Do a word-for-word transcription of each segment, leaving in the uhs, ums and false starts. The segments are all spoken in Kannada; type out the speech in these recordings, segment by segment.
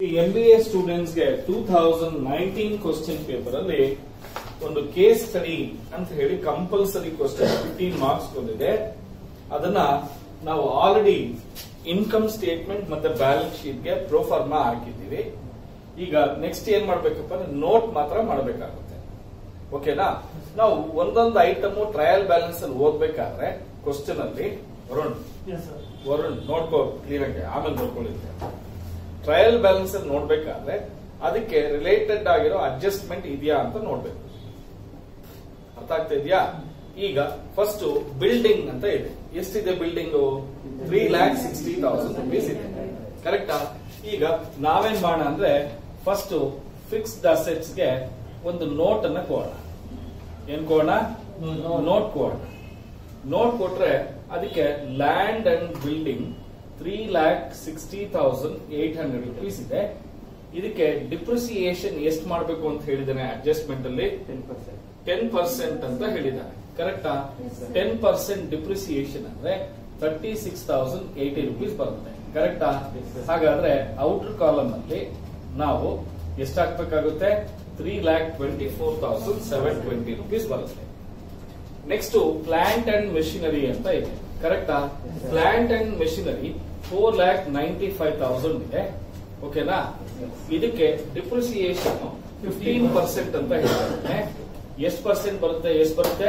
ಎಂ ಬಿ ಎ ಸ್ಟೂಡೆಂಟ್ಸ್ ಗೆ two thousand nineteen question paper ಅಲ್ಲಿ ಒಂದು ಕೇಸ್ ಸ್ಟಡಿ ಅಂತ ಹೇಳಿ ಕಂಪಲ್ಸರಿ ಕ್ವಶನ್ ಫಿಫ್ಟೀನ್ ಮಾರ್ಕ್ಸ್ ಬಂದಿದೆ. ಅದನ್ನ ನಾವು ಆಲ್ರೆಡಿ ಇನ್ಕಮ್ ಸ್ಟೇಟ್ಮೆಂಟ್ ಮತ್ತೆ ಬ್ಯಾಲೆನ್ಸ್ ಶೀಟ್ ಗೆ ಪ್ರೋಫಾರ್ಮಾ ಹಾಕಿದ್ದೀವಿ. ಈಗ ನೆಕ್ಸ್ಟ್ ಏನ್ ಮಾಡ್ಬೇಕಪ್ಪ ಅಂದ್ರೆ ನೋಟ್ ಮಾತ್ರ ಮಾಡಬೇಕಾಗುತ್ತೆ. ಓಕೆನಾ? ನಾವು ಒಂದೊಂದು ಐಟಮ್ ಟ್ರಯಲ್ ಬ್ಯಾಲೆನ್ಸ್ ಅಲ್ಲಿ ಓದ್ಬೇಕಾದ್ರೆ ಕ್ವಶನ್ ಅಲ್ಲಿ ವರುಣ್ ವರುಣ್ ನೋಡ್ಕೋ ಕ್ಲಿಯರ್ ಆಗಿ, ಆಮೇಲೆ ನೋಡ್ಕೊಳ್ಳಿದ್ದೆ. ಟ್ರಯಲ್ ಬ್ಯಾಲೆನ್ಸ್ ಅಲ್ಲಿ ನೋಡ್ಬೇಕಾದ್ರೆ ಅದಕ್ಕೆ ರಿಲೇಟೆಡ್ ಆಗಿರೋ ಅಡ್ಜಸ್ಟ್ಮೆಂಟ್ ಇದೆಯಾ ಅಂತ ನೋಡ್ಬೇಕು. ಅರ್ಥ ಆಗ್ತಾ ಇದೆಯಾ? ಈಗ ಫಸ್ಟ್ ಬಿಲ್ಡಿಂಗ್ ಅಂತ ಇದೆ. ಎಷ್ಟಿದೆ building? Three lakh sixty thousand rupees ಇದೆ. ಕರೆಕ್ಟಾ? ಈಗ ನಾವೇನ್ ಮಾಡೋಣ ಅಂದ್ರೆ ಫಸ್ಟ್ ಫಿಕ್ಸ್ಡ್ ಅಸೆಟ್ಸ್ ಗೆ ಒಂದು ನೋಟ್ ಅನ್ನ ಕೊಡೋಣ. ಏನ್ ಕೊಡೋಣ? ನೋಟ್ ಕೊಡೋಣ. ನೋಟ್ ಕೊಟ್ರೆ ಅದಕ್ಕೆ land and building three lakh sixty thousand eight hundred rupees ಇದೆ. ಇದಕ್ಕೆ ಡಿಪ್ರಿಸಿಯೇಷನ್ ಎಷ್ಟು ಮಾಡಬೇಕು ಅಂತ ಹೇಳಿದಾನೆ ಅಡ್ಜಸ್ಟ್ಮೆಂಟ್ ಅಲ್ಲಿ? ಟೆನ್ ಪರ್ಸೆಂಟ್ ಅಂತ ಹೇಳಿದ್ದಾನೆ. ಕರೆಕ್ಟಾ? ಟೆನ್ ಪರ್ಸೆಂಟ್ ಡಿಪ್ರಿಸಿಯೇಷನ್ ಅಂದ್ರೆ thirty six thousand eighty rupees ಬರುತ್ತೆ. ಕರೆಕ್ಟಾ? ಹಾಗಾದ್ರೆ ಔಟರ್ ಕಾಲಮ್ ಅಲ್ಲಿ ನಾವು ಎಷ್ಟು ಹಾಕ್ಬೇಕಾಗುತ್ತೆ? Three lakh twenty four thousand seven twenty rupees ಬರುತ್ತೆ. ನೆಕ್ಸ್ಟ್ ಪ್ಲಾಂಟ್ ಅಂಡ್ ಮೆಷಿನರಿ ಅಂತ ಇದೆ. ಕರೆಕ್ಟಾ? Plant and machinery four lakh ninety five thousand ಇದೆ. ಓಕೆನಾ? ಇದಕ್ಕೆ ಡಿಪ್ರಿಸಿಯೇಷನ್ ಫಿಫ್ಟೀನ್ ಪರ್ಸೆಂಟ್ ಅಂತ ಹೇಳ್ತಾರೆ. ಎಷ್ಟು ಪರ್ಸೆಂಟ್ ಬರುತ್ತೆ? ಎಷ್ಟು ಬರುತ್ತೆ?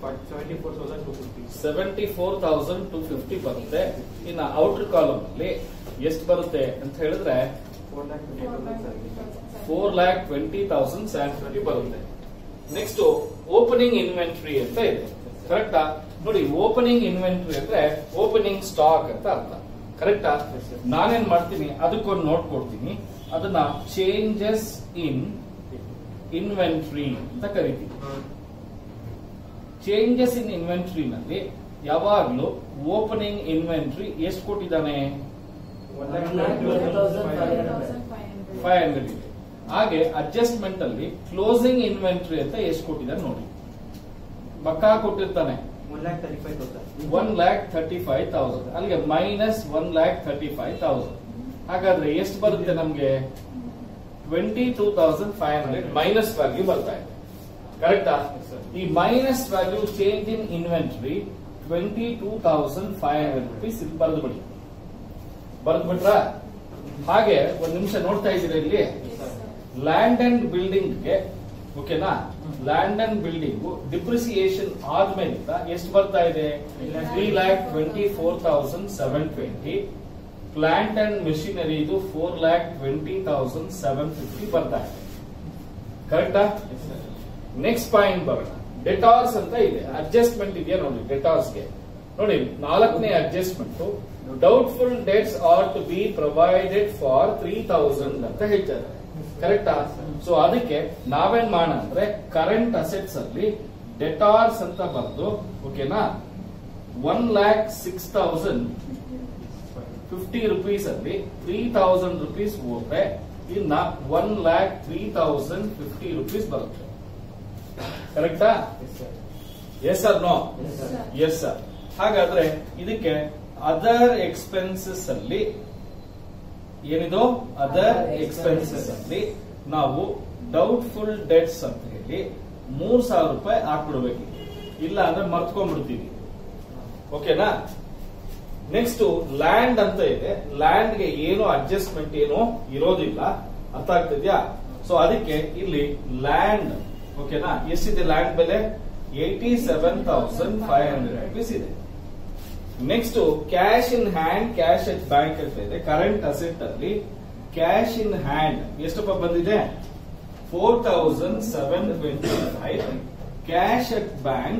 Seventy four thousand two fifty ಬರುತ್ತೆ. ಇನ್ನು ಔಟರ್ ಕಾಲಮ್ ಅಲ್ಲಿ ಎಷ್ಟು ಬರುತ್ತೆ ಅಂತ ಹೇಳಿದ್ರೆ four lakh twenty thousand seven twenty ಬರುತ್ತೆ. ನೆಕ್ಸ್ಟ್ ಓಪನಿಂಗ್ ಇನ್ವೆಂಟ್ರಿ ಅಂತ ಇದೆ. ಕರೆಕ್ಟಾ? ನೋಡಿ, ಓಪನಿಂಗ್ ಇನ್ವೆಂಟ್ರಿ ಅಂದ್ರೆ ಓಪನಿಂಗ್ ಸ್ಟಾಕ್ ಅಂತ ಅರ್ಥ. ಕರೆಕ್ಟಾ? ನಾನೇನ್ ಮಾಡ್ತೀನಿ, ಅದಕ್ಕೊಂದು ನೋಟ್ ಕೊಡ್ತೀನಿ. ಅದನ್ನ ಚೇಂಜಸ್ ಇನ್ ಇನ್ವೆಂಟ್ರಿ ಅಂತ ಕರಿತೀನಿ. ಚೇಂಜಸ್ ಇನ್ ಇನ್ವೆಂಟ್ರಿ ನಲ್ಲಿ ಯಾವಾಗ್ಲೂ ಓಪನಿಂಗ್ ಇನ್ವೆಂಟ್ರಿ ಎಷ್ಟು ಕೊಟ್ಟಿದ್ದಾನೆ? ಫೈವ್ ಹಂಡ್ರೆಡ್ ಇದೆ. ಹಾಗೆ ಅಡ್ಜಸ್ಟ್ಮೆಂಟ್ ಅಲ್ಲಿ ಕ್ಲೋಸಿಂಗ್ ಇನ್ವೆಂಟ್ರಿ ಅಂತ ಎಷ್ಟು ಕೊಟ್ಟಿದ್ದಾನೆ ನೋಡಿ. ಬಕ್ಕಾ ಕೊಟ್ಟಿರ್ತಾನೆ one lakh thirty five thousand. ಅಲ್ಲಿಗೆ minus one lakh thirty five thousand. ಹಾಗಾದ್ರೆ ಎಷ್ಟು ಬರುತ್ತೆ ನಮ್ಗೆ? Twenty two thousand five hundred minus value ಬರ್ತಾ ಇದೆ. ಕರೆಕ್ಟಾ? ಈ minus value change in inventory twenty two thousand five hundred rupees ಇಲ್ಲಿ ಬರೆದು ಬಿಡಿ. ಬರೆದು ಬಿಟ್ರ? ಹಾಗೆ ಒಂದ್ ನಿಮಿಷ ನೋಡ್ತಾ ಇದ್ದೀರಾ ಇಲ್ಲಿ ಲ್ಯಾಂಡ್ ಅಂಡ್ ಬಿಲ್ಡಿಂಗ್ ಗೆ. ಓಕೆನಾ? ಲ್ಯಾಂಡ್ ಅಂಡ್ ಬಿಲ್ಡಿಂಗ್ ಡಿಪ್ರಿಸಿಯೇಷನ್ ಆದ್ಮೇಲಿಂದ ಎಷ್ಟು ಬರ್ತಾ ಇದೆ? Three lakh twenty four thousand seven twenty. Plant and machinery ಇದು four lakh twenty thousand seven fifty ಬರ್ತಾ ಇದೆ. ಕರೆಕ್ಟಾ? ನೆಕ್ಸ್ಟ್ ಪಾಯಿಂಟ್ ಬರೋಣ. ಡೆಟಾರ್ಸ್ ಅಂತ ಇದೆ. ಅಡ್ಜಸ್ಟ್ಮೆಂಟ್ ಇದೆಯಾ ನೋಡಿ ಡೆಟಾರ್ಸ್ ಗೆ. ನೋಡಿ, ನಾಲ್ಕನೇ adjustment doubtful debts are to be provided for three thousand ಅಂತ ಹೇಳ್ತಾರೆ. ಕರೆಕ್ಟಾ? ಸೊ ಅದಕ್ಕೆ ನಾವೇನ್ ಮಾಡೋಣ ಅಂದ್ರೆ ಕರೆಂಟ್ ಅಸೆಟ್ಸ್ ಅಲ್ಲಿ ಡೆಟಾರ್ಸ್ ಅಂತ ಬರೆದು, ಓಕೆನಾ, one lakh six thousand fifty rupees ಅಲ್ಲಿ ತ್ರೀ ತೌಸಂಡ್ ರುಪೀಸ್ ಹೋದ್ರೆ ಇನ್ನ one lakh three thousand fifty rupees ಬರುತ್ತೆ. ಕರೆಕ್ಟಾ? Yes sir? No? Yes sir. ಹಾಗಾದ್ರೆ ಇದಕ್ಕೆ ಅದರ್ ಎಕ್ಸ್ಪೆನ್ಸಸ್ ಅಲ್ಲಿ ಏನಿದು? ಅದರ್ ಎಕ್ಸ್ಪೆನ್ಸಸ್ ಅಲ್ಲಿ ನಾವು ಡೌಟ್ಫುಲ್ ಡೆಟ್ಸ್ ಅಂತ ಹೇಳಿ ಮೂರ್ ಸಾವಿರ ರೂಪಾಯಿ ಹಾಕ್ಬಿಡ್ಬೇಕು. ಇಲ್ಲ ಅಂದ್ರೆ ಮರ್ತ್ಕೊಂಡ್ಬಿಡ್ತೀವಿ. ಓಕೆನಾ? ನೆಕ್ಸ್ಟ್ ಲ್ಯಾಂಡ್ ಅಂತ ಇದೆ. ಲ್ಯಾಂಡ್ ಗೆ ಏನು ಅಡ್ಜಸ್ಟ್ಮೆಂಟ್ ಏನು ಇರೋದಿಲ್ಲ. ಅರ್ಥ ಆಗ್ತಿದ್ಯಾ? ಸೊ ಅದಕ್ಕೆ ಇಲ್ಲಿ ಲ್ಯಾಂಡ್, ಓಕೆನಾ, ಎಷ್ಟಿದೆ ಲ್ಯಾಂಡ್ ಬೆಲೆ? Eighty seven thousand five hundred rupees ಇದೆ. Next cash in hand, cash at bank ಅಂತ ಇದೆ. ಕರೆಂಟ್ ಅಸೆಟ್ ಅಲ್ಲಿ ಕ್ಯಾಶ್ ಇನ್ ಹ್ಯಾಂಡ್ ಎಷ್ಟಪ್ಪ ಬಂದಿದೆ? Four thousand seven twenty five. Cash at bank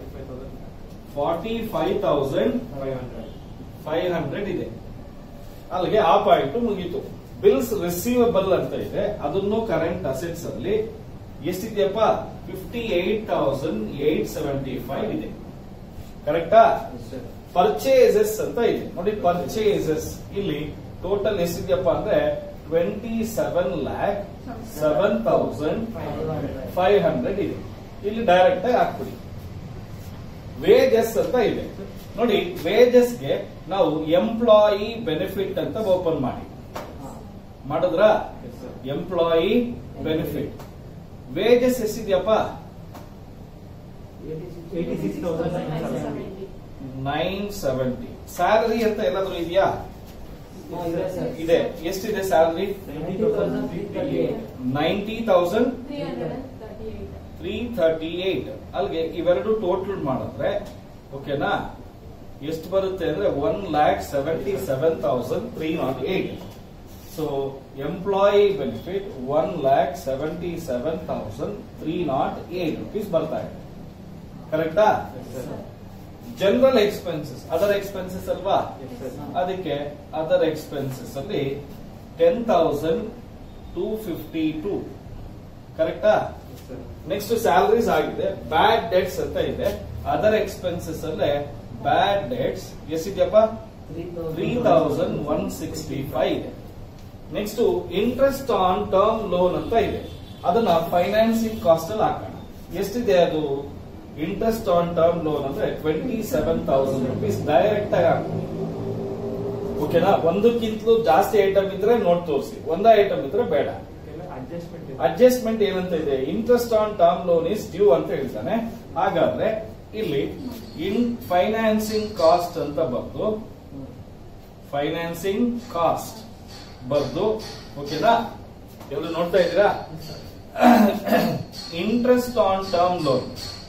forty five thousand five hundred ಇದೆ. ಅಲ್ಲಿಗೆ ಆ ಪಾಯಿಂಟ್ ಮುಗೀತು. ಬಿಲ್ಸ್ ರಿಸೀವಬಲ್ ಅಂತ ಇದೆ. ಅದನ್ನು ಕರೆಂಟ್ ಅಸೆಟ್ಸ್ ಅಲ್ಲಿ ಎಷ್ಟಿದೆಯಪ್ಪ? Fifty eight thousand eight seventy five ಇದೆ. ಕರೆಕ್ಟಾ? ಪರ್ಚೇಸಸ್ ಅಂತ ಇದೆ ನೋಡಿ. ಪರ್ಚೇಸಸ್ ಇಲ್ಲಿ ಟೋಟಲ್ ಎಷ್ಟಿದೆಯಪ್ಪ ಅಂದ್ರೆ twenty seven lakh seven thousand five hundred ಇದೆ. ಇಲ್ಲಿ ಡೈರೆಕ್ಟ್ ಆಗಿ ಹಾಕ್ಬಿಡಿ. ವೇಜಸ್ ಅಂತ ಇದೆ ನೋಡಿ. ವೇಜಸ್ ಗೆ ನಾವು ಎಂಪ್ಲಾಯಿ ಬೆನಿಫಿಟ್ ಅಂತ ಓಪನ್ ಮಾಡಿ ಮಾಡಿದ್ರ ಎಂಪ್ಲಾಯಿ ಬೆನಿಫಿಟ್. ವೇಜಸ್ ಎಷ್ಟಿದೆಯಪ್ಪ? Nine seventy. ಸ್ಯಾಲರಿ ಅಂತ ಏನಾದ್ರು ಇದೆಯಾ? ಇದೆ. ಎಷ್ಟಿದೆ salary? Ninety thousand three thirty eight. ಅಲ್ಲಿಗೆ ಇವೆರಡು ಟೋಟಲ್ ಮಾಡಿದ್ರೆ ಓಕೆನಾ ಎಷ್ಟು ಬರುತ್ತೆ ಅಂದ್ರೆ one lakh seventy seven thousand three nought eight. So employee benefit one lakh seventy seven thousand three nought eight rupees ಬರ್ತಾ ಇದೆ. ಕರೆಕ್ಟಾ? ಜನರಲ್ ಎಕ್ಸ್ಪೆನ್ಸಸ್, ಅದರ್ ಎಕ್ಸ್ಪೆನ್ಸಸ್ ಅಲ್ವಾ? ಅದಕ್ಕೆ ಅದರ್ ಎಕ್ಸ್ಪೆನ್ಸಸ್ ಅಲ್ಲಿ ten thousand two fifty two. ಕರೆಕ್ಟಾ? ನೆಕ್ಸ್ಟ್ ಸ್ಯಾಲರೀಸ್ ಆಗಿದೆ. ಬ್ಯಾಡ್ ಡೆಟ್ಸ್ ಅಂತ ಇದೆ. ಅದರ್ ಎಕ್ಸ್ಪೆನ್ಸಸ್ ಅಲ್ಲೇ ಬ್ಯಾಡ್ ಡೆಟ್ಸ್ ಎಷ್ಟಿದೆಯಪ್ಪ? Three thousand one sixty five ಇದೆ. Next interest on term loan ಅಂತ ಇದೆ. ಅದನ್ನ ಫೈನಾನ್ಸಿಂಗ್ ಕಾಸ್ಟ್ ಅಲ್ಲಿ ಹಾಕೋಣ. ಎಷ್ಟಿದೆ ಅದು? ಇಂಟ್ರೆಸ್ಟ್ ಆನ್ ಟರ್ಮ್ ಲೋನ್ ಅಂದ್ರೆ twenty seven thousand rupees direct ಆಗಿ ಹಾಕೋಣ. ಓಕೆನಾ? ಒಂದಕ್ಕಿಂತಲೂ ಜಾಸ್ತಿ ಐಟಮ್ ಇದ್ರೆ ನೋಟ್ ತೋರಿಸಿ, ಒಂದ ಐಟಮ್ ಇದ್ರೆ ಬೇಡ. ಅಡ್ಜಸ್ಟ್ಮೆಂಟ್ ಏನಂತ ಇದೆ? Interest on term loan is due ಅಂತ ಹೇಳ್ತಾನೆ. ಹಾಗಾದ್ರೆ ಇಲ್ಲಿ ಇನ್ ಫೈನಾನ್ಸಿಂಗ್ ಕಾಸ್ಟ್ ಅಂತ ಬರ್ದು ಫೈನಾನ್ಸಿಂಗ್ ಕಾಸ್ಟ್ ಬರ್ದು ಓಕೆನಾ? ಎಲ್ಲರೂ ನೋಡ್ತಾ ಇದ್ದೀರಾ? Interest on term loan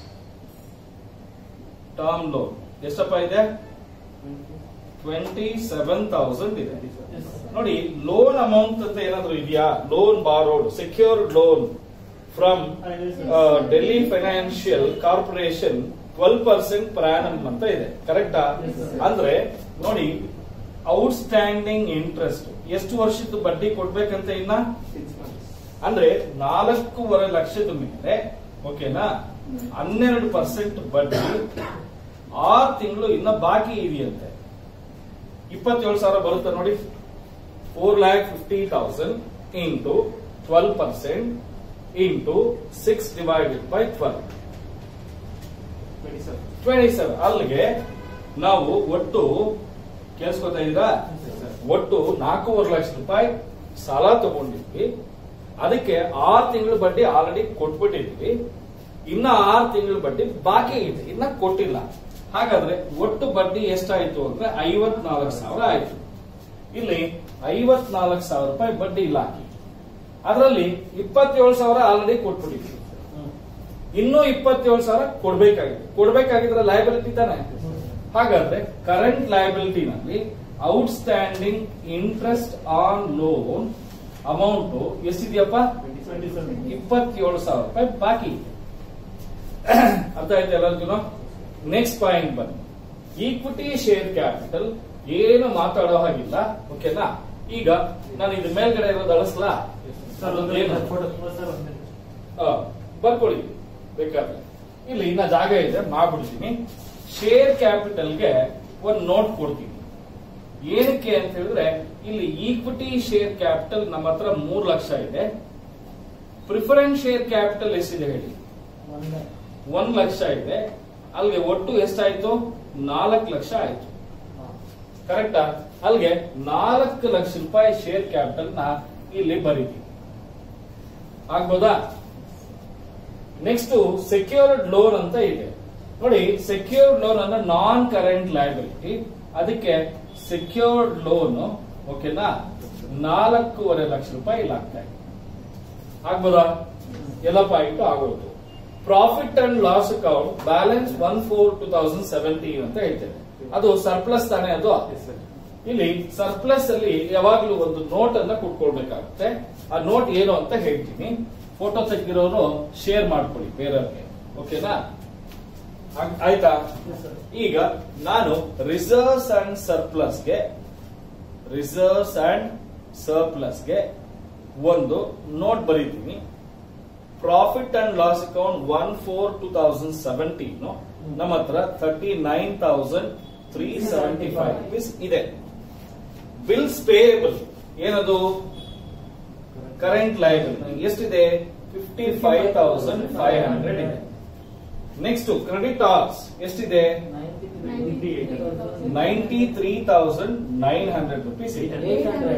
term loan ಎಷ್ಟಪ್ಪ ಇದೆ? ಟ್ವೆಂಟಿ ಸೆವೆನ್ ತೌಸಂಡ್ ಇದೆ. ನೋಡಿ, ಲೋನ್ ಅಮೌಂಟ್ ಅಂತ ಏನಾದ್ರು ಇದೆಯಾ? Loan borrowed secured loan from Delhi financial corporation twelve percent per annum ಅಂತ ಇದೆ. ಕರೆಕ್ಟಾ? ಅಂದ್ರೆ ನೋಡಿ, ಔಟ್ಸ್ಟ್ಯಾಂಡಿಂಗ್ ಇಂಟ್ರೆಸ್ಟ್ ಎಷ್ಟು ವರ್ಷದ್ದು ಬಡ್ಡಿ ಕೊಡ್ಬೇಕಂತ ಇನ್ನ ಅಂದ್ರೆ ನಾಲ್ಕೂವರೆ ಲಕ್ಷದ ಮೇಲೆ ಓಕೆನಾ ಹನ್ನೆರಡು ಪರ್ಸೆಂಟ್ ಬಡ್ಡಿ ಆರು ತಿಂಗಳು ಇನ್ನ ಬಾಕಿ ಇದೆಯಂತೆ. ಇಪ್ಪತ್ತೇಳು ಸಾವಿರ ಬರುತ್ತೆ ನೋಡಿ. Four lakh fifty thousand into twelve percent into six divided by twelve twenty seven. ಅಲ್ಲಿಗೆ ನಾವು ಒಟ್ಟು ಕೇಳಿಸ್ಕೊತಾ ಇದ್ದೀರಾ? ಒಟ್ಟು ನಾಲ್ಕೂವರೆ ಲಕ್ಷ ರೂಪಾಯಿ ಸಾಲ ತಗೊಂಡಿದ್ವಿ. ಅದಕ್ಕೆ ಆರು ತಿಂಗಳ ಬಡ್ಡಿ ಆಲ್ರೆಡಿ ಕೊಟ್ಬಿಟ್ಟಿದ್ವಿ. ಇನ್ನ ಆರು ತಿಂಗಳ ಬಡ್ಡಿ ಬಾಕಿ ಇದೆ, ಇನ್ನ ಕೊಟ್ಟಿಲ್ಲ. ಹಾಗಾದ್ರೆ ಒಟ್ಟು ಬಡ್ಡಿ ಎಷ್ಟಾಯ್ತು ಅಂದ್ರೆ ಐವತ್ನಾಲ್ಕು ಸಾವಿರ ಆಯ್ತು. ಇಲ್ಲಿ ಐವತ್ನಾಲ್ಕು ಸಾವಿರ ರೂಪಾಯಿ ಬಡ್ಡಿ ಇಲ್ಲ ಹಾಕಿ. ಅದರಲ್ಲಿ ಇಪ್ಪತ್ತೇಳು ಸಾವಿರ ಆಲ್ರೆಡಿ ಕೊಟ್ಬಿಟ್ಟಿದ್ವಿ. ಇನ್ನೂ ಇಪ್ಪತ್ತೇಳು ಸಾವಿರ ಕೊಡ್ಬೇಕಾಗಿದೆ. ಕೊಡ್ಬೇಕಾಗಿದ್ರೆ ಲಯಬಿಲಿಟಿ ತಾನೆ. ಹಾಗಾದ್ರೆ ಕರೆಂಟ್ ಲಯಬಿಲಿಟಿನಲ್ಲಿ outstanding interest on loan amount ಎಷ್ಟಿದೆಯಪ್ಪ? ಇಪ್ಪತ್ತೇಳು ಸಾವಿರ ರೂಪಾಯಿ ಬಾಕಿ ಇದೆ. ಅರ್ಥ ಆಯ್ತು ಎಲ್ಲರಿಗೂ? ನೆಕ್ಸ್ಟ್ ಪಾಯಿಂಟ್ ಬನ್ನಿ. ಈಕ್ವಿಟಿ ಶೇರ್ ಕ್ಯಾಪಿಟಲ್ ಏನು ಮಾತಾಡೋ ಹಾಗಿಲ್ಲ. ಓಕೆನಾ? ಈಗ ನಾನು ಇದು ಮೇಲ್ಗಡೆ ಇರೋದು ಅಳಿಸ್ಲಾ? ಬರ್ಕೊಳ್ಳಿ ಬೇಕಾದ್ರೆ. ಇಲ್ಲಿ ಇನ್ನ ಜಾಗ ಇದೆ, ಮಾಡ್ಬಿಡ್ತೀನಿ. ಶೇರ್ ಕ್ಯಾಪಿಟಲ್ಗೆ ಒಂದು ನೋಟ್ ಕೊಡ್ತೀನಿ. ಏನಕ್ಕೆ ಅಂತ ಹೇಳಿದ್ರೆ ಇಲ್ಲಿ ಈಕ್ವಿಟಿ ಶೇರ್ ಕ್ಯಾಪಿಟಲ್ ನಮ್ಮ ಹತ್ರ ಮೂರು ಲಕ್ಷ ಇದೆ. ಪ್ರಿಫರೆನ್ಸ್ ಶೇರ್ ಕ್ಯಾಪಿಟಲ್ ಎಷ್ಟಿದೆ ಹೇಳಿ? ಒಂದ್ ಲಕ್ಷ ಇದೆ. ಅಲ್ಲಿಗೆ ಒಟ್ಟು ಎಷ್ಟಾಯ್ತು? ನಾಲ್ಕು ಲಕ್ಷ ಆಯ್ತು. ಕರೆಕ್ಟಾ? ಅಲ್ಲಿಗೆ ನಾಲ್ಕು ಲಕ್ಷ ರೂಪಾಯಿ ಶೇರ್ ಕ್ಯಾಪಿಟಲ್ ನ ಇಲ್ಲಿ ಬರೀತೀವಿ. ಆಗ್ಬೋದಾ? ನೆಕ್ಸ್ಟ್ ಸೆಕ್ಯೂರ್ಡ್ ಲೋನ್ ಅಂತ ಇದೆ ನೋಡಿ. ಸೆಕ್ಯೂರ್ಡ್ ಲೋನ್ ಅಂದ್ರೆ ನಾನ್ ಕರೆಂಟ್ ಲಯಬಿಲಿಟಿ. ಅದಕ್ಕೆ ಸೆಕ್ಯೂರ್ಡ್ ಲೋನ್ ಓಕೆನಾ ನಾಲ್ಕೂವರೆ ಲಕ್ಷ ರೂಪಾಯಿ ಇಲ್ಲಿ ಆಗ್ತಾ ಇದೆ. ಆಗ್ಬೋದಾ? ಎಲ್ಲ ಪಾಯಿಂಟ್ ಆಗೋದು. Profit and loss account balance one four two thousand seventeen ಅಂತ ಹೇಳ್ತೇವೆ. ಅದು ಸರ್ಪ್ಲಸ್ ತಾನೇ. ಅದು ಇಲ್ಲಿ ಸರ್ಪ್ಲಸ್ ಅಲ್ಲಿ ಯಾವಾಗ್ಲೂ ಒಂದು ನೋಟ್ ಅನ್ನ ಕುಟ್ಕೊಳ್ಬೇಕಾಗುತ್ತೆ. ಆ ನೋಟ್ ಏನು ಅಂತ ಹೇಳ್ತೀನಿ. ಫೋಟೋ ತೆಗೆದಿರೋನು ಶೇರ್ ಮಾಡ್ಕೊಳ್ಳಿ ಬೇರೆಯವ್ರಿಗೆ. ಓಕೆನಾ? ಆಯ್ತಾ? ಈಗ ನಾನು ರಿಸರ್ವ್ಸ್ ಅಂಡ್ ಸರ್ಪ್ಲಸ್ಗೆ ರಿಸರ್ವ್ಸ್ ಅಂಡ್ ಸರ್ಪ್ಲಸ್ಗೆ ಒಂದು ನೋಟ್ ಬರೀತೀನಿ. Profit and loss account one four two thousand seventeen ನಮ್ಮ ಹತ್ರ thirty nine thousand three seventy five rupees ಇದೆ. ಬಿಲ್ಸ್ ಪೇಯಬಲ್ ಏನದು? ಕರೆಂಟ್ ಲಯಬಿಲಿಟಿ ಎಷ್ಟಿದೆ? Fifty five thousand five hundred ಇದೆ. ನೆಕ್ಸ್ಟ್ ಕ್ರೆಡಿಟಾರ್ಸ್ ಎಷ್ಟಿದೆ? Ninety three thousand nine hundred rupees ಇದೆ.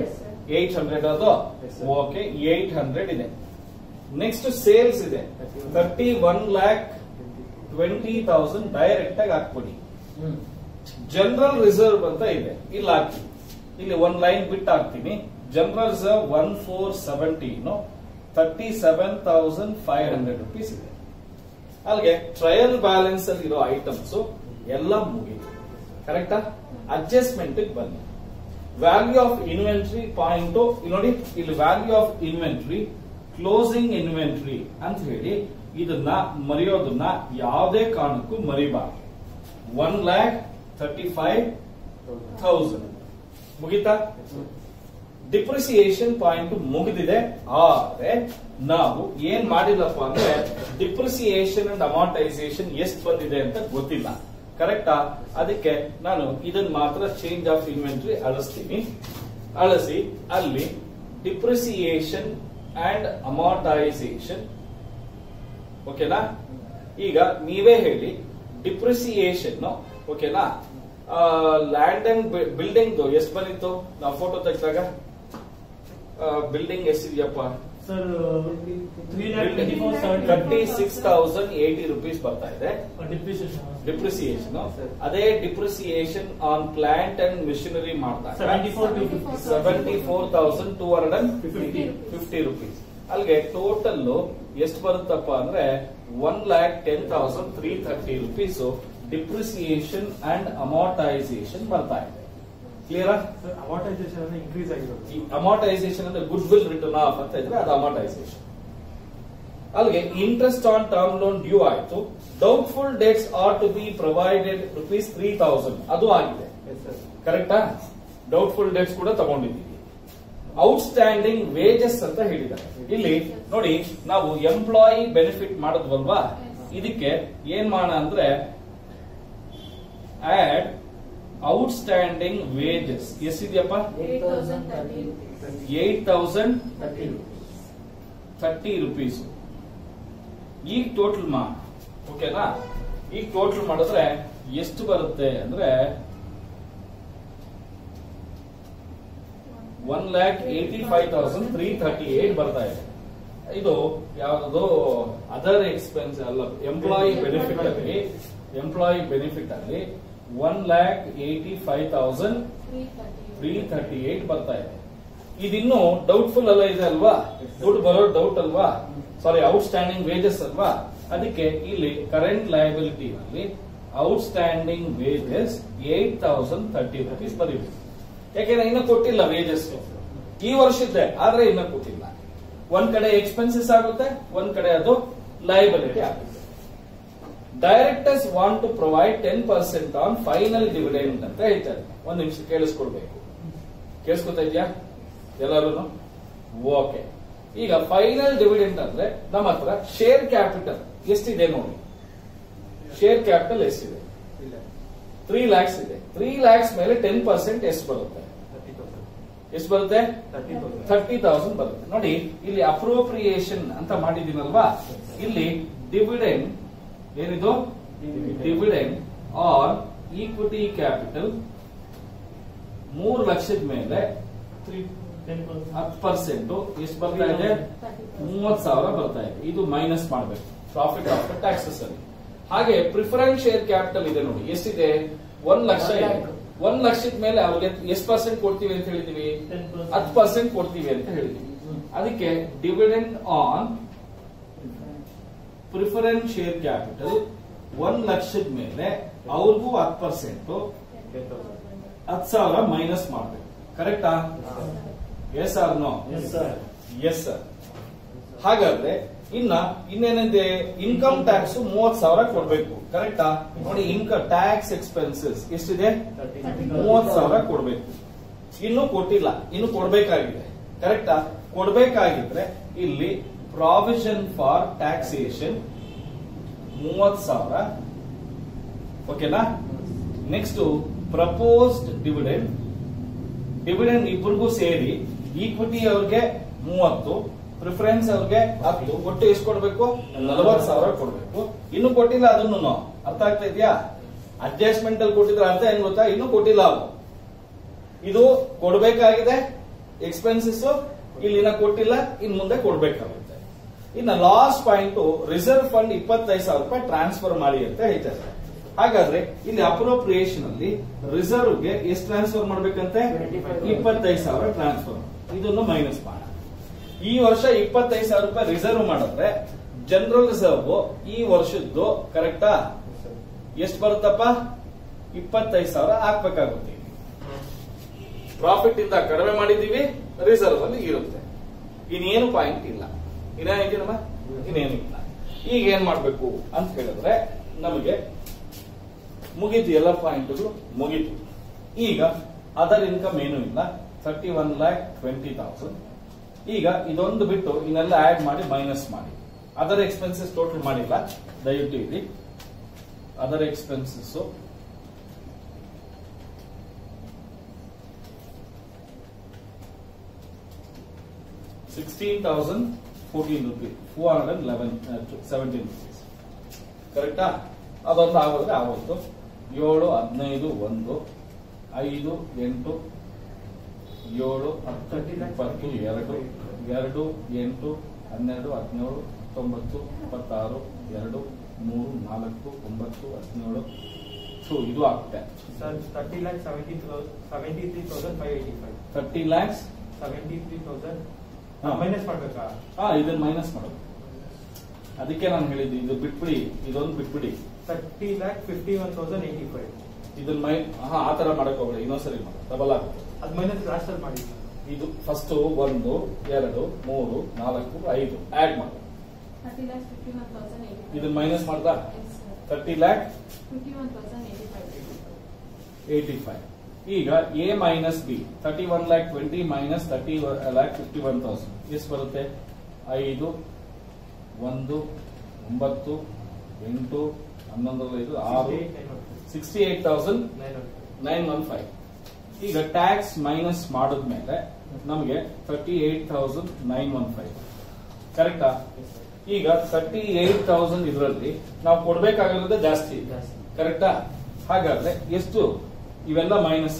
ಏಟ್ ಹಂಡ್ರೆಡ್ ಅದು ಓಕೆ ಏಟ್ ಹಂಡ್ರೆಡ್ ಇದೆ. ನೆಕ್ಸ್ಟ್ ಸೇಲ್ಸ್ ಇದೆ thirty one lakh twenty thousand direct ಆಗಿ ಹಾಕ್ಬಿಡಿ. ಜನರಲ್ ರಿಸರ್ವ್ ಅಂತ ಇದೆ, ಇಲ್ಲಿ ಹಾಕಿ. ಇಲ್ಲಿ ಒಂದ್ ಲೈನ್ ಬಿಟ್ಟು ಹಾಕ್ತೀನಿ. General reserve one four seventeen thirty seven thousand five hundred rupees ಇದೆ. ಅಲ್ಲಿಗೆ ಟ್ರಯಲ್ ಬ್ಯಾಲೆನ್ಸ್ ಅಲ್ಲಿ ಇರೋ ಐಟಮ್ಸ್ ಎಲ್ಲ ಮುಗಿತು. ಕರೆಕ್ಟಾ? ಅಡ್ಜಸ್ಟ್ಮೆಂಟ್ ಬನ್ನಿ. ವ್ಯಾಲ್ಯೂ ಆಫ್ ಇನ್ವೆಂಟ್ರಿ ಪಾಯಿಂಟ್ ನೋಡಿ, ಇಲ್ಲಿ value of inventory closing inventory ಅಂತ ಹೇಳಿ ಇದನ್ನ ಮರೆಯೋದನ್ನ ಯಾವುದೇ ಕಾರಣಕ್ಕೂ ಮರಿಬಾರ್ದು. One lakh thirty five thousand ಮುಗಿತಾ? ಡಿಪ್ರಿಸಿಯೇಷನ್ ಪಾಯಿಂಟ್ ಮುಗಿದಿದೆ. ಆದ್ರೆ ನಾವು ಏನ್ ಮಾಡಿಲ್ಲಪ್ಪ ಅಂದ್ರೆ ಡಿಪ್ರಿಸಿಯೇಷನ್ ಅಂಡ್ ಅಮಾರ್ಟೈಸೇಷನ್ ಎಷ್ಟು ಬಂದಿದೆ ಅಂತ ಗೊತ್ತಿಲ್ಲ. ಕರೆಕ್ಟಾ? ಅದಕ್ಕೆ ನಾನು ಇದನ್ನ ಮಾತ್ರ ಚೇಂಜ್ ಆಫ್ ಇನ್ವೆಂಟ್ರಿ ಅಳಿಸ್ತೀನಿ. ಅಳಿಸಿ ಅಲ್ಲಿ ಡಿಪ್ರಿಸಿಯೇಷನ್ ಅಂಡ್ ಅಮಾರ್ಟೈಸೇಷನ್ ಓಕೆನಾ? ಈಗ ನೀವೇ ಹೇಳಿ ಡಿಪ್ರಿಸಿಯೇಷನ್ ಓಕೆನಾ? ಲ್ಯಾಂಡ್ ಅಂಡ್ ಬಿಲ್ಡಿಂಗ್ ಎಷ್ಟು ಬಂದಿತ್ತು ನಾವು ಫೋಟೋ ತೆಗೆದಾಗ? ಬಿಲ್ಡಿಂಗ್ ಎಷ್ಟಿದೆಯಪ್ಪ sir? Thirty six thousand eighty rupees ಬರ್ತಾ ಇದೆ ಡಿಪ್ರಿಸಿಯೇಷನ್. ಅದೇ depreciation on plant and machinery ಮಾಡಿದಾಗ seventy four thousand two hundred and fifty rupees. ಅಲ್ಲಿಗೆ ಟೋಟಲ್ ಎಷ್ಟು ಬರುತ್ತಪ್ಪ ಅಂದ್ರೆ one lakh ten thousand three thirty rupees depreciation and amortisation ಬರ್ತಾ ಇದೆ. ಕ್ಲಿಯರಾ? ಅಮಾರ್ಟೈಸೇಷನ್ ಇನ್ಕ್ರೀಸ್ ಆಗಿರೋದು. ಅಮಾರ್ಟೈಸೇಷನ್ ಅಂದ್ರೆ ಗುಡ್ ವಿಲ್ ರಿಟರ್ನ್ ಆಫ್ ಅಂತ ಇದ್ರೆ ಅದು ಅಮಾರ್ಟೈಸೇಷನ್. ಅಲ್ಲಿಗೆ interest on term loan due ಆಯ್ತು. Doubtful dates are to be provided rupees three thousand ಅದು ಆಗಿದೆ. ಕರೆಕ್ಟಾ? ಡೌಟ್ಫುಲ್ ಡೇಟ್ಸ್ ಕೂಡ ತಗೊಂಡಿದ್ದೀವಿ. ಔಟ್ಸ್ಟ್ಯಾಂಡಿಂಗ್ ವೇಜಸ್ ಅಂತ ಹೇಳಿದ್ದಾರೆ. ಇಲ್ಲಿ ನೋಡಿ, ನಾವು ಎಂಪ್ಲಾಯಿ ಬೆನಿಫಿಟ್ ಮಾಡಿದ್ವಲ್ವಾ, ಇದಕ್ಕೆ ಏನ್ ಮಾಡೋಣ ಅಂದ್ರೆ ಆಡ್ ಔಟ್ಸ್ಟ್ಯಾಂಡಿಂಗ್ ವೇಜಸ್ ಎಷ್ಟಿದೆಯಪ್ಪ? Eight thousand thirty rupees. ಈಗ ಟೋಟಲ್ ಮಾಡಿ ಓಕೆನಾ? ಈಗ ಟೋಟಲ್ ಮಾಡಿದ್ರೆ ಎಷ್ಟು ಬರುತ್ತೆ ಅಂದ್ರೆ one lakh eighty five thousand three thirty eight ಬರ್ತಾ ಇದೆ. ಇದು ಯಾವ್ದು ಅದರ್ ಎಕ್ಸ್ಪೆನ್ಸ್ ಅಲ್ಲ, ಎಂಪ್ಲಾಯಿ ಬೆನಿಫಿಟ್ ಅಲ್ಲಿ ಎಂಪ್ಲಾಯಿ ಬೆನಿಫಿಟ್ ಅಲ್ಲಿ one lakh eighty five thousand three thirty eight ಬರ್ತಾ ಇದೆ. ಇದಿನ್ನು ಡೌಟ್ಫುಲ್ ಅಲ್ಲ ಇದೆ ಅಲ್ವಾ? ದುಡ್ಡು ಬರೋ ಡೌಟ್ ಅಲ್ವಾ? ಸಾರಿ, ಔಟ್ಸ್ಟ್ಯಾಂಡಿಂಗ್ ವೇಜಸ್ ಅಲ್ವಾ? ಅದಕ್ಕೆ ಇಲ್ಲಿ ಕರೆಂಟ್ ಲಯಬಿಲಿಟಿ ಅಲ್ಲಿ outstanding wages eight thousand thirty rupees ಬರೀಬೇಕು. ಯಾಕೆಂದ್ರೆ ಇನ್ನು ಕೊಟ್ಟಿಲ್ಲ ವೇಜಸ್, ಈ ವರ್ಷದ್ದೇ ಆದ್ರೆ ಇನ್ನ ಕೊಟ್ಟಿಲ್ಲ. ಒಂದ್ ಕಡೆ ಎಕ್ಸ್ಪೆನ್ಸಸ್ ಆಗುತ್ತೆ, ಒಂದ್ ಕಡೆ ಅದು ಲಯಬಿಲಿಟಿ ಆಗುತ್ತೆ. Directors want to provide ten percent on final dividend ಅಂತ ಹೇಳ್ತಾರೆ. ಒಂದ್ ನಿಮಿಷ ಕೇಳಿಸ್ಕೊಡ್ಬೇಕು. ಕೇಳಿಸ್ಕೊತಾ ಇದೆಯಾ ಎಲ್ಲರೂ? ಓಕೆ. ಈಗ ಫೈನಲ್ ಡಿವಿಡೆಂಡ್ ಅಂದ್ರೆ ನಮ್ಮ ಹತ್ರ ಶೇರ್ ಕ್ಯಾಪಿಟಲ್ ಎಷ್ಟಿದೆ ನೋಡಿ. ಶೇರ್ ಕ್ಯಾಪಿಟಲ್ ಎಷ್ಟಿದೆ? ತ್ರೀ ಲ್ಯಾಕ್ಸ್ ಇದೆ. ತ್ರೀ ಲ್ಯಾಕ್ಸ್ ಮೇಲೆ ಟೆನ್ ಪರ್ಸೆಂಟ್ ಎಷ್ಟು ಬರುತ್ತೆ? ಎಷ್ಟು ಬರುತ್ತೆ? ಥರ್ಟಿ ತೌಸಂಡ್ ಬರುತ್ತೆ. ನೋಡಿ, ಇಲ್ಲಿ ಅಪ್ರೋಪ್ರಿಯೇಷನ್ ಅಂತ ಮಾಡಿದೀನಲ್ವಾ, ಇಲ್ಲಿ ಡಿವಿಡೆಂಡ್ ಏನಿದು? ಡಿವಿಡೆಂಡ್ ಆನ್ ಈಕ್ವಿಟಿ ಕ್ಯಾಪಿಟಲ್ ಮೂರು ಲಕ್ಷದ ಮೇಲೆ ಹತ್ತು ಪರ್ಸೆಂಟ್ ಎಷ್ಟು ಬರ್ತಾ ಇದೆ? ಮೂವತ್ ಸಾವಿರ ಬರ್ತಾ ಇದೆ. ಇದು ಮೈನಸ್ ಮಾಡಬೇಕು ಪ್ರಾಫಿಟ್ ಆಫ್ಟರ್ ಟ್ಯಾಕ್ಸಸ್ ಅಲ್ಲಿ. ಹಾಗೆ ಪ್ರಿಫರೆನ್ಸ್ ಶೇರ್ ಕ್ಯಾಪಿಟಲ್ ಇದೆ ನೋಡಿ, ಎಷ್ಟಿದೆ? ಒಂದ್ ಲಕ್ಷ ಇದೆ. ಒಂದ್ ಲಕ್ಷದ ಮೇಲೆ ಅವ್ರಿಗೆ ಎಷ್ಟು ಪರ್ಸೆಂಟ್ ಕೊಡ್ತೀವಿ ಅಂತ ಹೇಳಿದೀವಿ? ಹತ್ತು ಪರ್ಸೆಂಟ್ ಕೊಡ್ತೀವಿ ಅಂತ ಹೇಳಿದೀವಿ. ಅದಕ್ಕೆ dividend on preference share capital ಒಂದ್ ಲಕ್ಷದ ಮೇಲೆ ಅವ್ರಿಗೂ ಹತ್ತು ಪರ್ಸೆಂಟ್ ಹತ್ತು ಸಾವಿರ ಮೈನಸ್ ಮಾಡಬೇಕು. ಕರೆಕ್ಟಾ? Yes or no? Yes sir. ಹಾಗಾದ್ರೆ ಇನ್ನ ಇನ್ನೇನಿದೆ? ಇನ್ಕಮ್ ಟ್ಯಾಕ್ಸ್ ಮೂವತ್ ಸಾವಿರ ಕೊಡ್ಬೇಕು. ಕರೆಕ್ಟಾ? ನೋಡಿ, ಇನ್ಕಮ್ ಟ್ಯಾಕ್ಸ್ ಎಕ್ಸ್ಪೆನ್ಸಸ್ ಎಷ್ಟಿದೆ? ಮೂವತ್ ಸಾವಿರ ಕೊಡ್ಬೇಕು. ಇನ್ನು ಕೊಟ್ಟಿಲ್ಲ, ಇನ್ನು ಕೊಡ್ಬೇಕಾಗಿದೆ. ಕರೆಕ್ಟಾ? ಕೊಡ್ಬೇಕಾಗಿದ್ರೆ ಇಲ್ಲಿ ಪ್ರಾವಿಷನ್ ಫಾರ್ ಟ್ಯಾಕ್ಸೇಷನ್ ಮೂವತ್ ಸಾವಿರ ಓಕೆನಾ? Next proposed dividend. ಡಿವಿಡೆಂಡ್ ಇಬ್ಬರಿಗೂ ಸೇರಿ ಈಕ್ವಿಟಿ ಅವ್ರಿಗೆ ಮೂವತ್ತು, ಪ್ರಿಫರೆನ್ಸ್ ಅವ್ರಿಗೆ ಹತ್ತು, ಒಟ್ಟು ಎಷ್ಟು ಕೊಡ್ಬೇಕು? ನಲವತ್ತು ಸಾವಿರ ಕೊಡ್ಬೇಕು. ಇನ್ನು ಕೊಟ್ಟಿಲ್ಲ, ಅದನ್ನು ಅರ್ಥ ಆಗ್ತಾ ಇದೆಯಾ? ಅಡ್ಜಸ್ಟ್ಮೆಂಟ್ ಅಲ್ಲಿ ಕೊಟ್ಟಿದ್ರೆ ಅರ್ಥ ಏನ್ ಗೊತ್ತಾ? ಇನ್ನು ಕೊಟ್ಟಿಲ್ಲ. ಅವು ಇದು ಕೊಡ್ಬೇಕಾಗಿದೆ, ಎಕ್ಸ್ಪೆನ್ಸಸ್ ಇಲ್ಲಿನ ಕೊಟ್ಟಿಲ್ಲ, ಇನ್ ಮುಂದೆ ಕೊಡ್ಬೇಕಾಗುತ್ತೆ. ಇನ್ನು ಲಾಸ್ಟ್ ಪಾಯಿಂಟ್ ರಿಸರ್ವ್ ಫಂಡ್ ಇಪ್ಪತ್ತೈದು ಸಾವಿರ ರೂಪಾಯಿ ಟ್ರಾನ್ಸ್ಫರ್ ಮಾಡಿ ಅಂತ ಹೇಳ್ತಾರೆ. ಹಾಗಾದ್ರೆ ಇಲ್ಲಿ ಅಪ್ರೋಪ್ರಿಯೇಷನ್ ಅಲ್ಲಿ ರಿಸರ್ವ್ಗೆ ಎಷ್ಟು ಟ್ರಾನ್ಸ್ಫರ್ ಮಾಡ್ಬೇಕಂತೆ? ಇಪ್ಪತ್ತೈದು ಸಾವಿರ ಟ್ರಾನ್ಸ್ಫರ್. ಇದನ್ನು ಮೈನಸ್ ಮಾಡೋಣ. ಈ ವರ್ಷ ಇಪ್ಪತ್ತೈದು ಸಾವಿರ ರೂಪಾಯಿ ರಿಸರ್ವ್ ಮಾಡಿದ್ರೆ ಜನರಲ್ ರಿಸರ್ವ್ ಈ ವರ್ಷದ್ದು ಕರೆಕ್ಟಾ ಎಷ್ಟು ಬರುತ್ತಪ್ಪ? ಇಪ್ಪತ್ತೈದು ಸಾವಿರ ಹಾಕ್ಬೇಕಾಗುತ್ತೆ. ಪ್ರಾಫಿಟ್ ಇಂದ ಕಡಿಮೆ ಮಾಡಿದೀವಿ, ರಿಸರ್ವ್ ಅಲ್ಲಿ ಇರುತ್ತೆ. ಇನ್ನೇನು ಪಾಯಿಂಟ್ ಇಲ್ಲ. ಇನ್ನೇನಿದೆಯಮ್ಮ? ಇನ್ನೇನು ಇಲ್ಲ. ಈಗ ಏನ್ ಮಾಡ್ಬೇಕು ಅಂತ ಹೇಳಿದ್ರೆ ನಮಗೆ ಮುಗೀತು, ಎಲ್ಲ ಪಾಯಿಂಟ್ಗಳು ಮುಗೀತು. ಈಗ ಅದರ್ ಇನ್ಕಮ್ ಏನು ಇಲ್ಲ, thirty one lakh twenty thousand. ಈಗ ಇದೊಂದು ಬಿಟ್ಟು ಇನ್ನೆಲ್ಲ ಆಡ್ ಮಾಡಿ ಮೈನಸ್ ಮಾಡಿ. ಅದರ್ ಎಕ್ಸ್ಪೆನ್ಸಸ್ ಟೋಟಲ್ ಮಾಡಿಲ್ಲ, ದಯವಿಟ್ಟು ಇಲ್ಲಿ other expenses sixteen thousand fourteen rupees, four hundred and eleven seventeen rupees. ಕರೆಕ್ಟಾ? ಅದೊಂದು ಆಗೋದ್ರೆ ಆಗೋದು. ಏಳು ಹದಿನೈದು ಒಂದು ಐದು ಎಂಟು ಏಳು ಹತ್ತು ಇಪ್ಪತ್ತು ಎರಡು ಎರಡು ಎಂಟು ಹನ್ನೆರಡು ಹದಿನೇಳು ಹತ್ತೊಂಬತ್ತು ಇಪ್ಪತ್ತಾರು ಎರಡು ಮೂರು ನಾಲ್ಕು ಒಂಬತ್ತು ಹದಿನೇಳು. ಸೊ ಇದು ಆಗುತ್ತೆ sir thirty lakh seventy seventy three thousand five eighty five. Thirty lakhs seventy three thousand minus ಮಾಡ್ಬೇಕಾ? ಹಾ, ಇದನ್ನ ಮೈನಸ್ ಮಾಡೋದು. ಅದಕ್ಕೆ ನಾನು ಹೇಳಿದ್ದು ಇದು ಬಿಟ್ಬಿಡಿ, ಇದೊಂದು ಬಿಟ್ಬಿಡಿ. Thirty lakh fifty one thousand eighty five. ಇದನ್ನ ಮೈ ಹಾ ಆ ತರ ಮಾಡಕ್ ಹೋಗ್ಬೇಡಿ, ಇನ್ನೊಂದ್ಸರಿ ಮಾಡಿ ಡಬಲ್ ಆಗುತ್ತೆ. ಅದು ಮೈನಸ್ ಲಾಸ್ಟ್ ಅಲ್ಲಿ ಮಾಡಿ. ಇದು ಫಸ್ಟ್ ಒಂದು ಎರಡು ಮೂರು ನಾಲ್ಕು ಐದು ಆಡ್ ಮಾಡಿ ಇದನ್ನ ಮೈನಸ್ ಮಾಡ್ದಾ? Thirty lakh eighty five. ಈಗ A minus B thirty one lakh twenty minus thirty lakh fifty one thousand ಎಷ್ಟು ಬರುತ್ತೆ? ಐದು ಒಂದು ಒಂಬತ್ತು ಎಂಟು ಹನ್ನೊಂದು ಐದು ಆರು sixty eight thousand nine one five. ಈಗ ಟ್ಯಾಕ್ಸ್ ಮೈನಸ್ ಮಾಡಿದ್ಮೇಲೆ ನಮಗೆ thirty eight thousand nine one five. ಕರೆಕ್ಟಾ? ಈಗ ತರ್ಟಿ ಏಟ್ ತೌಸಂಡ್ ಇದರಲ್ಲಿ ನಾವು ಕೊಡ್ಬೇಕಾಗಿರೋದೇ ಜಾಸ್ತಿ. ಕರೆಕ್ಟಾ? ಹಾಗಾದ್ರೆ ಎಷ್ಟು? ಇವೆಲ್ಲ ಮೈನಸ್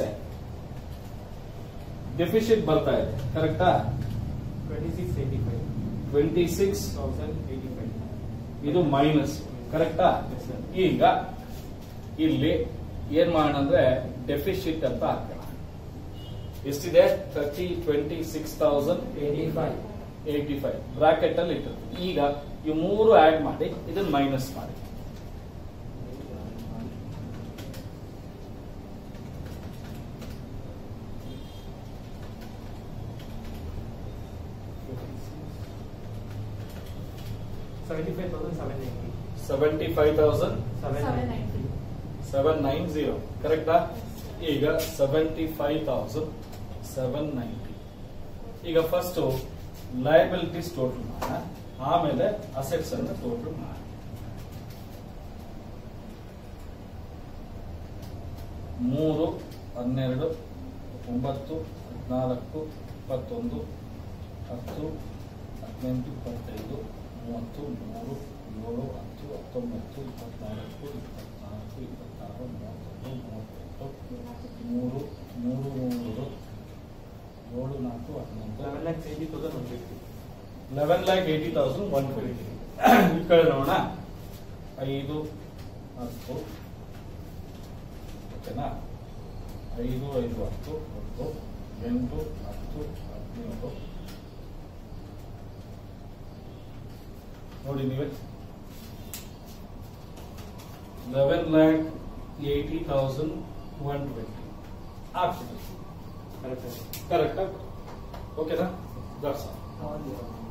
ಡೆಫಿಸಿಟ್ ಬರ್ತಾ ಇದೆ. ಕರೆಕ್ಟಾ? Twenty six eighty five twenty six thousand eighty five ಇದು ಮೈನಸ್. ಕರೆಕ್ಟಾ? ಈಗ ಇಲ್ಲಿ ಏನ್ ಮಾಡೋಣ ಅಂದ್ರೆ ಡೆಫಿಸಿಟ್ ಅಂತ ಹಾಕೋಣ. ಎಷ್ಟಿದೆ? Thirty twenty six thousand eighty five eighty five bracket ಅಲ್ಲಿ ಇಟ್ಟಿರ್ತೀವಿ. ಈಗ ಈ ಮೂರು ಆಡ್ ಮಾಡಿ ಇದನ್ನ ಮೈನಸ್ ಮಾಡಿ. Seventy five thousand seven ninety seventy five thousand seven seven nine zero. ಕರೆಕ್ಟಾ? ಈಗ seventy five thousand seven ninety. ಈಗ ಫಸ್ಟ್ ಲಯಬಿಲಿಟೀಸ್ ಟೋಟಲ್ ಮಾಡೋಣ, ಆಮೇಲೆ ಅಸೆಟ್ಸ್ ಅನ್ನು ಟೋಟಲ್ ಮಾಡೋಣ. ಮೂರು ಹನ್ನೆರಡು ಒಂಬತ್ತು ಹದಿನಾಲ್ಕು ಇಪ್ಪತ್ತೊಂದು ಹತ್ತು ಹದಿನೆಂಟು ಇಪ್ಪತ್ತೈದು ಮೂವತ್ತು ಮೂರು ಏಳು ಹತ್ತು ಹತ್ತೊಂಬತ್ತು ಇಪ್ಪತ್ನಾಲ್ಕು ಇಪ್ಪತ್ನಾಲ್ಕು ಇಪ್ಪತ್ತಾರು ಮೂವತ್ತೊಂದು ಮೂವತ್ತೆಂಟು ಮೂರು ಮೂರು ಮೂರು ಏಳು ನಾಲ್ಕು ಹದಿನೆಂಟು eleven lakhs eighty thousand one fifty eleven lakh eighty thousand one fifty. ಈ ಕಡೆ ನೋಡೋಣ. ಐದು ಹತ್ತು ಓಕೆನಾ? ಐದು ಐದು ಹತ್ತು ಹತ್ತು ಎಂಟು ಹತ್ತು ಹದಿನೇಳು ನೋಡಿ ನೀವೇ eleven lakh eighty thousand one twenty ಆಗ್ತದೆ. ಕರೆಕ್ಟಾ? ಓಕೆನಾ? That's all.